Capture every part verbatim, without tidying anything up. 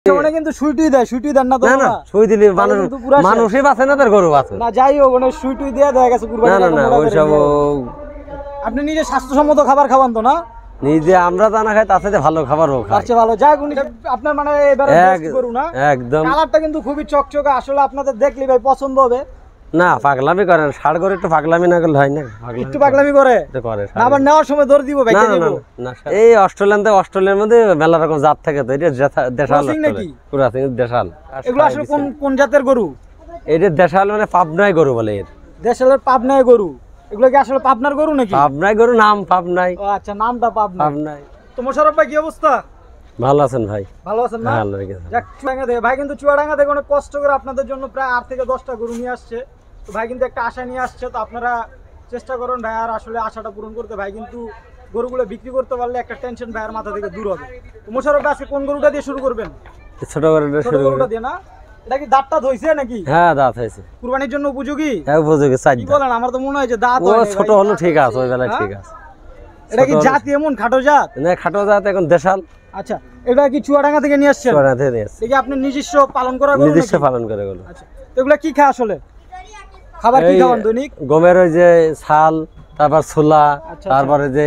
মানে কিন্তু সুইটুই দেয়, সুইটুই দেন না তো? না না, সুই দিলে মানুষ মানুষই বাঁচে না, তার গরু বাঁচে না। যাই হোক, মানে সুইটুই দিয়ে দেখা গেছে কুরবানি। না না, ওইসব আপনি নিজে স্বাস্থ্যসম্মত খাবার খাওয়ান তো না? নিজে আমরা তা না খাই, তার সাথে ভালো খাবারও খাই। আচ্ছা, ভালো। যাই হোক, আপনার মানে এবারে বেস্ট গরু না? একদম। কালারটা কিন্তু খুবই চকচকে, আসলে আপনাদের দেখলে ভাই পছন্দ হবে। না, পাগলামি করেন, ষাড় করে একটু পাগলামি না করলে হয় না। একটু পাগলামি করে করে না, আবার নেওয়ার সময় দৌড় দিব ভাই। না, এই অস্ট্রেলিয়ান থেকে অস্ট্রেলিয়ার মধ্যে মেলা রকম জাত থাকে, তো এটা দেশাল নাকি? পুরা দেশাল। এগুলো আসলে কোন কোন জাতের গরু? এটা দেশাল মানে পাবনাই গরু বলে। এর দেশালের পাবনাই গরু। এগুলো কি আসলে পাবনার গরু নাকি? পাবনাই গরু, নাম পাবনাই। ও আচ্ছা, নামটা পাবনা। পাবনাই। তো মোশাররফ ভাই, কি অবস্থা? ভালো আছেন ভাই? ভালো আছেন না? ভালো লেগেছে। যাক, চুয়াডাঙ্গা থেকে ভাই কিন্তু চুয়াডাঙ্গা থেকে অনেক কষ্ট করে আপনাদের জন্য প্রায় আট থেকে দশটা গরু নিয়ে আসছে। তো ভাই কিন্তু একটা আশা নিয়ে আসছে, তো আপনারা চেষ্টা করুন ভাই আর আসলে আশাটা পূরণ করতে। ভাই কিন্তু গরুগুলো বিক্রি করতে পারলে একটা টেনশন ভাইয়ের মাথা থেকে দূর হবে। তো মোশাররফ ভাই, আজকে কোন গরুটা দিয়ে শুরু করবেন? ছোট গরুটা ছোট শুরু গরুটা দিয়ে না? এটা কি দাঁতটা ধইছে নাকি? হ্যাঁ, দাঁত হয়েছে। কুরবানির জন্য উপযোগী? হ্যাঁ, উপযোগী। কি বলেন? আমার তো মনে হয় যে দাঁত ও ছোট হলো ঠিক আছে, ওই বেলায় ঠিক আছে। এটা কি জাত এমন খাটো জাত? না, খাটো জাত, এখন দেশাল। আচ্ছা, এটা কি চুয়াডাঙ্গা থেকে নিয়ে আসছেন? চুয়াডাঙ্গা থেকে নিয়ে আসছি। এটা কি আপনি নিজস্ব পালন করা গরু? নিজস্ব পালন করে গরু। আচ্ছা, তো এগুলা কি খায় আসলে? খাবার কি খাওয়ান দৈনিক? গমের ওই যে ছাল, তারপর ছোলা, তারপরে যে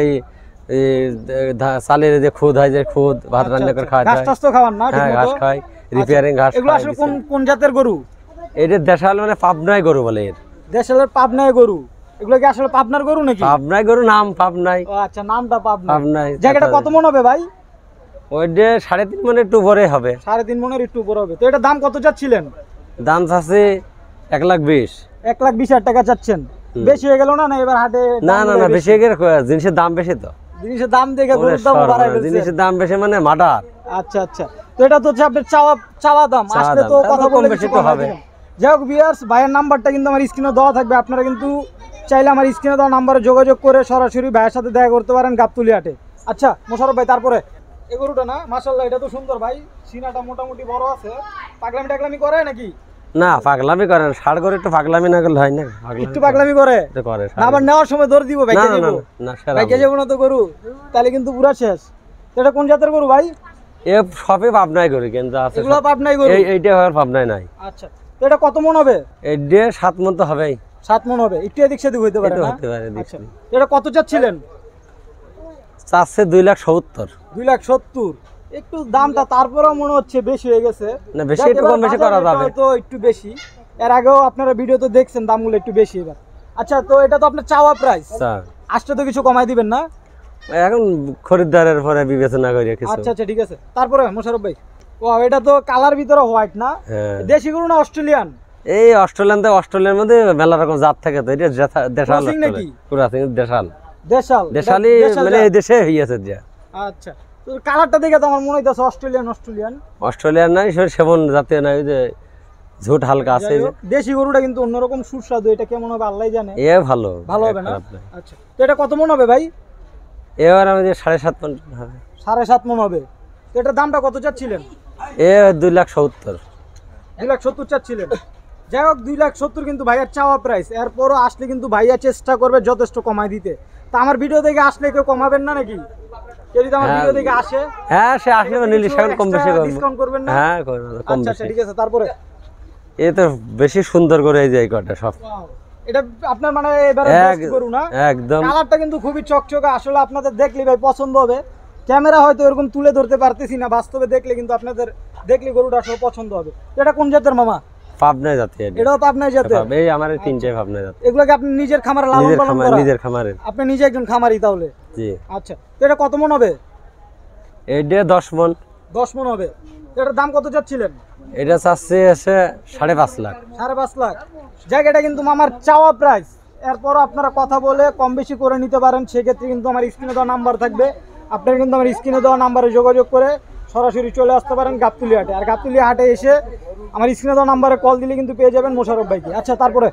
চালের যে খুদ হয়, যে খুদ ভাত রান্না করে খাওয়া যায়। ঘাস তো খাওয়ান না? হ্যাঁ, ঘাস খাই, রিপেয়ারিং ঘাস। এগুলো আসলে কোন কোন জাতের গরু? এটা দেশাল মানে পাবনাই গরু বলে। এর দেশালের পাবনাই গরু। এগুলো কি আসলে পাবনার গরু নাকি? পাবনাই গরু, নাম পাবনাই। ও আচ্ছা, নামটা পাবনা। পাবনাই। জায়গাটা কত মন হবে ভাই? ওইটা সাড়ে তিন মনে একটু উপরে হবে। সাড়ে তিন মনের একটু উপরে হবে। তো এটা দাম কত চাচ্ছিলেন? দাম চাচ্ছে এক লাখ বিশ। এক লাখ বিশ হাজার টাকা চাচ্ছেন? বেশি হয়ে গেল না? না এবার হাটে না না না, বেশি হয়ে গেলে জিনিসের দাম বেশি। তো জিনিসের দাম দেখে গরুর দাম বাড়ায় ফেলছে। জিনিসের দাম বেশি মানে মার্ডার। আচ্ছা আচ্ছা, তো এটা তো হচ্ছে আপনার চাওয়া চাওয়া দাম, আসলে তো কথা বলে বেশি তো হবে। যাই হোক ভিউয়ার্স, ভাইয়ের নাম্বারটা কিন্তু আমার স্ক্রিনে দেওয়া থাকবে। আপনারা কিন্তু চাইলে আমার স্ক্রিনে দেওয়া নাম্বারে যোগাযোগ করে সরাসরি ভাইয়ের সাথে দেখা করতে পারেন গাবতলী হাটে। আচ্ছা মোশাররফ ভাই, তারপরে এই গরুটা না, মাশাআল্লাহ এটা তো সুন্দর ভাই, সিনাটা মোটামুটি বড় আছে। পাগলামি টাগলামি করে নাকি? না, পাগলামি করেন, ষাড় করে একটু পাগলামি না করলে হয় না। একটু পাগলামি করে করে না, আবার নেওয়ার সময় দৌড় দিব ভাই। না কে না যাবো না, ভাই, কে যাবো না তো গরু, তাহলে কিন্তু পুরা শেষ। এটা কোন জাতের গরু ভাই? এ সবই পাবনাই গরু, কিন্তু আছে এগুলো পাবনাই গরু। এইটা হয় পাবনাই নাই। আচ্ছা, তো এটা কত মন হবে? এইটা সাত মন তো হবেই। সাত মন হবে, একটু এদিক সেদিক হইতে পারে না? হতে পারে। আচ্ছা, এটা কত চাচ্ছিলেন? চাচ্ছে দুই লাখ সত্তর। দুই লাখ সত্তর। একটু দামটা তারপরেও মনে হচ্ছে বেশি হয়ে গেছে। না, বেশি একটু কম বেশি করা যাবে। তো একটু বেশি, এর আগেও আপনারা ভিডিও তো দেখছেন, দামগুলো একটু বেশি এবার। আচ্ছা, তো এটা তো আপনার চাওয়া প্রাইস, আসলে তো কিছু কমাই দিবেন না? এখন খরিদ্দারের পরে বিবেচনা করি কিছু। আচ্ছা আচ্ছা, ঠিক আছে। তারপরে মোশাররফ ভাই, ও এটা তো কালার ভিতরে হোয়াইট না? দেশি গরু না অস্ট্রেলিয়ান? এই অস্ট্রেলিয়ান থেকে অস্ট্রেলিয়ার মধ্যে মেলা রকম জাত থাকে, তো এটা দেশাল নাকি? পুরা দেশাল। দেশাল দেশালি মানে এই দেশে হইয়াছে যা। আচ্ছা, তো কালারটা দেখে তো আমার মনে হইতাছে অস্ট্রেলিয়ান। অস্ট্রেলিয়ান অস্ট্রেলিয়ান নাই, সেমন জাতীয় নাই, ওই যে ঝুট হালকা আছে। দেশি গরুটা কিন্তু অন্যরকম সুস্বাদু। এটা কেমন হবে আল্লাহই জানে। এ ভালো ভালো হবে না? আচ্ছা, তো এটা কত মন হবে ভাই? এবার আমি সাড়ে সাত মন হবে। সাড়ে সাত মন হবে। তো এটার দামটা কত চাচ্ছিলেন? এ দুই লাখ সত্তর। দুই লাখ সত্তর চাচ্ছিলেন? যাই হোক, দুই লাখ সত্তর কিন্তু ভাইয়ার চাওয়া প্রাইস। এরপরও আসলে কিন্তু ভাইয়া চেষ্টা করবে যথেষ্ট কমাই দিতে। তা আমার ভিডিও দেখে আসলে কেউ কমাবেন না নাকি? কেউ যদি আমার ভিডিও দেখে আসে? হ্যাঁ, সে আসলে নিলে সেখানে কম বেশি করব। ডিসকাউন্ট করবেন না? হ্যাঁ, করব কম বেশি। আচ্ছা ঠিক আছে। তারপরে এ তো বেশি সুন্দর করে এই যে কটা সব। এটা আপনার মানে এবারে বেস্ট গরু না? একদম। কালারটা কিন্তু খুবই চকচকে, আসলে আপনাদের দেখলে ভাই পছন্দ হবে। ক্যামেরা হয়তো এরকম তুলে ধরতে পারতেছি না, বাস্তবে দেখলে কিন্তু আপনাদের দেখলে গরুটা আসলে পছন্দ হবে। এটা কোন জাতের মামা? পাবনাই জাতের। এটাও পাবনাই জাতের? এই আমার তিনটে পাবনাই জাত। এগুলো কি আপনি নিজের খামারে লালন পালন করেন? নিজের খামারে। আপনি নিজে একজন খামারি তাহলে? জি। আচ্ছা, তো এটা কত মন হবে? এইটা দশ মন। দশ মন হবে। এটার দাম কত চাচ্ছিলেন? এটা চাচ্ছে এসে সাড়ে পাঁচ লাখ। সাড়ে পাঁচ লাখ। জায়গাটা কিন্তু আমার চাওয়া প্রাইস। এরপর আপনারা কথা বলে কম বেশি করে নিতে পারেন। সেক্ষেত্রে কিন্তু আমার স্ক্রিনে দেওয়া নাম্বার থাকবে, আপনারা কিন্তু আমার স্ক্রিনে দেওয়া নাম্বারে যোগাযোগ করে সরাসরি চলে আসতে পারেন গাবতলী হাটে। আর গাবতলী হাটে এসে আমার স্ক্রিনে দেওয়া নাম্বারে কল দিলে কিন্তু পেয়ে যাবেন মোশাররফ ভাইকে। আচ্ছা, তারপরে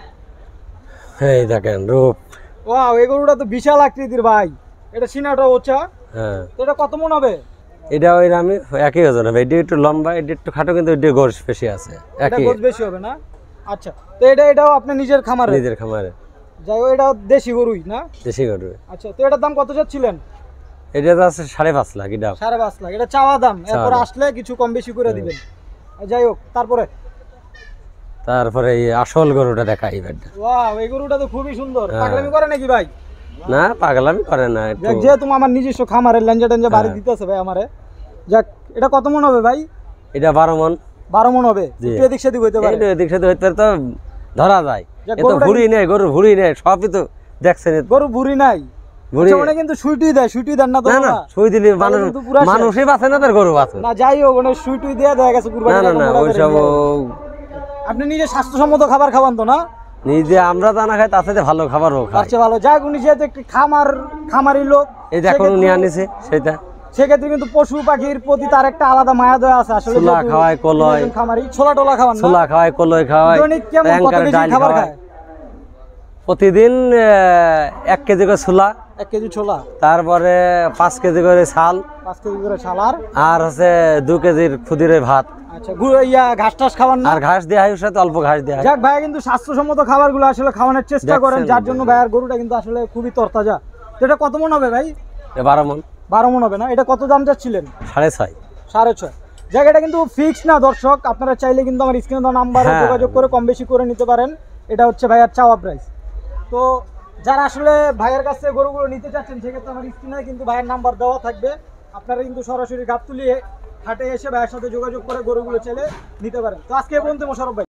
এই দেখেন রূপ। ওয়াও, এই গরুটা তো বিশাল আকৃতির ভাই। এটা সিনাটা ওচা। হ্যাঁ। এটা কত মন হবে? এটা ওই আমি একই ওজন হবে। এটা একটু লম্বা, এটা একটু খাটো, কিন্তু এটা গোশ বেশি আছে। একই গোশ বেশি হবে না? আচ্ছা, তো এটা এটাও আপনি নিজের খামারে? নিজের খামারে। যাই হোক, এটা দেশি গরুই না? দেশি গরু। আচ্ছা, তো এটার দাম কত যাচ্ছিলেন? এটা তো আছে সাড়ে পাঁচ লাখ এটা। সাড়ে পাঁচ লাখ এটা চাওয়া দাম, চাওয়া এরপর দাম। আসলে কিছু কম বেশি করে দিবেন। যাই হোক, তারপরে তারপরে এই আসল গরুটা দেখাই এবারটা। ওয়াও, এই গরুটা তো খুবই সুন্দর। হ্যাঁ। পাগলামি করে নাকি ভাই? না পাগলামি করে না একটু। যাক, যেহেতু আমার নিজস্ব খামারের লেঞ্জা টেঞ্জা বাড়ি হ্যাঁ। দিতেছে ভাই আমারে। যাক, এটা কত মন হবে ভাই? এটা বারো মন। বারো মন হবে, জি। একটু এদিক সেদিক হইতে পারে। এইটা এদিক সাথে হইতে পারে তো ধরা যায়। যাক, এ তো গরুটা ভুড়ি নেই, গরু ভুড়ি নেই, সবই তো দেখছেন। এ- গরু বুড়ি নাই, ভুড়ি আচ্ছা, মানে কিন্তু সুইটুই দেয়, সুইটুই দেন না তো না না বাবা? সুই দিলে মানুষ কিন্তু পুরা শেষ। মানুষই বাঁচে না, তার গরু বাঁচে। না যাই হোক, মানে সুইটুই দিয়ে দেয়া গেছে না কুরবানি। না না ওইসব আপনি নিজে স্বাস্থ্যসম্মত খাবার খাওয়ান তো না? নিজে আমরা দানা খাই, তার সাথে ভালো খাবারও খাই। আচ্ছা, ভালো। যাক, উনি যেহেতু একটি খামার খামারি লোক, এই যে এখন সেক্ষেত্রে- নিয়ে আনিছে সেটা সেক্ষেত্রে কিন্তু পশু পাখির প্রতি তার একটা আলাদা মায়া দয়া আছে আসলে। ছোলা যেহেতু খাওয়ায়, কলয়। একজন খামারি, ছোলা টোলা খাওয়ান না? ছোলা খাওয়ায়, কলই খাওয়ায়, দৈনিক কেমন কত ট্যাংকারে কেজি ডাল খাবার খাওয়ায়। খায়? প্রতিদিন আহ, এক কেজি করে ছোলা, এক কেজি ছোলা, তারপরে পাঁচ কেজি করে চাল, পাঁচ কেজি করে ছালার। আর হচ্ছে দু কেজির ক্ষুদিরের ভাত। আচ্ছা, গু- ইয়া ঘাস টাস খাবার না? আর ঘাস দেওয়া হয়, ওর সাথে অল্প ঘাস দেওয়া হয়। যাক, ভাইয়া কিন্তু স্বাস্থ্যসম্মত খাবারগুলো আসলে খাওয়ানোর চেষ্টা দেখছেন, করেন, যার জন্য দেখছেন। ভাইয়ার গরুটা কিন্তু আসলে খুবই তরতাজা। তো এটা কত মন হবে ভাই? এ বারো মন, বারো মন হবে না? এটা কত দাম যাচ্ছিলেন? সাড়ে ছয়। সাড়ে ছয়। জায়গাটা কিন্তু ফিক্স না দর্শক, আপনারা চাইলে কিন্তু আমার স্ক্রিনে দেওয়া নাম্বারে হ্যাঁ। যোগাযোগ করে কম বেশি করে নিতে পারেন। এটা হচ্ছে ভাইয়ার চাওয়া প্রাইস। তো যারা আসলে ভাইয়ের কাছ থেকে গরুগুলো নিতে চাচ্ছেন, সেক্ষেত্রে আমার স্ক্রিনে কিন্তু ভাইয়ের নাম্বার দেওয়া থাকবে। আপনারা কিন্তু সরাসরি গাবতলী হাটে এসে ভাইয়ের সাথে যোগাযোগ করে গরুগুলো চাইলে নিতে পারেন। তো আজকে এ পর্যন্ত মোশাররফ ভাই।